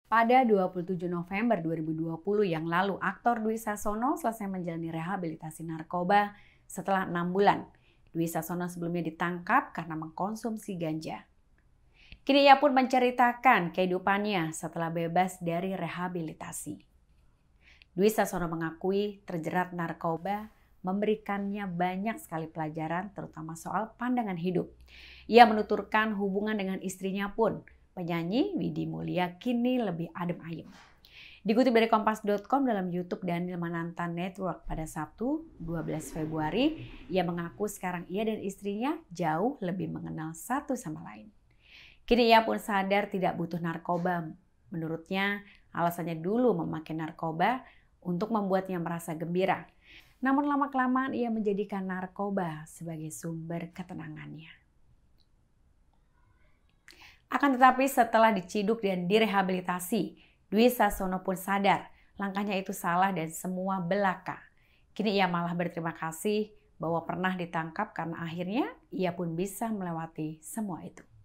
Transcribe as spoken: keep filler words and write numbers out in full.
Pada dua puluh tujuh November dua ribu dua puluh yang lalu, aktor Dwi Sasono selesai menjalani rehabilitasi narkoba setelah enam bulan. Dwi Sasono sebelumnya ditangkap karena mengkonsumsi ganja. Kini ia pun menceritakan kehidupannya setelah bebas dari rehabilitasi. Dwi Sasono mengakui terjerat narkoba memberikannya banyak sekali pelajaran, terutama soal pandangan hidup. Ia menuturkan hubungan dengan istrinya pun, penyanyi Widi Mulia, kini lebih adem ayem. Dikutip dari kompas dot com dalam YouTube Daniel Mananta Network pada Sabtu dua belas Februari, ia mengaku sekarang ia dan istrinya jauh lebih mengenal satu sama lain. Kini ia pun sadar tidak butuh narkoba. Menurutnya, alasannya dulu memakai narkoba untuk membuatnya merasa gembira. Namun lama-kelamaan ia menjadikan narkoba sebagai sumber ketenangannya. Akan tetapi setelah diciduk dan direhabilitasi, Dwi Sasono pun sadar langkahnya itu salah dan semua belaka. Kini ia malah berterima kasih bahwa pernah ditangkap karena akhirnya ia pun bisa melewati semua itu.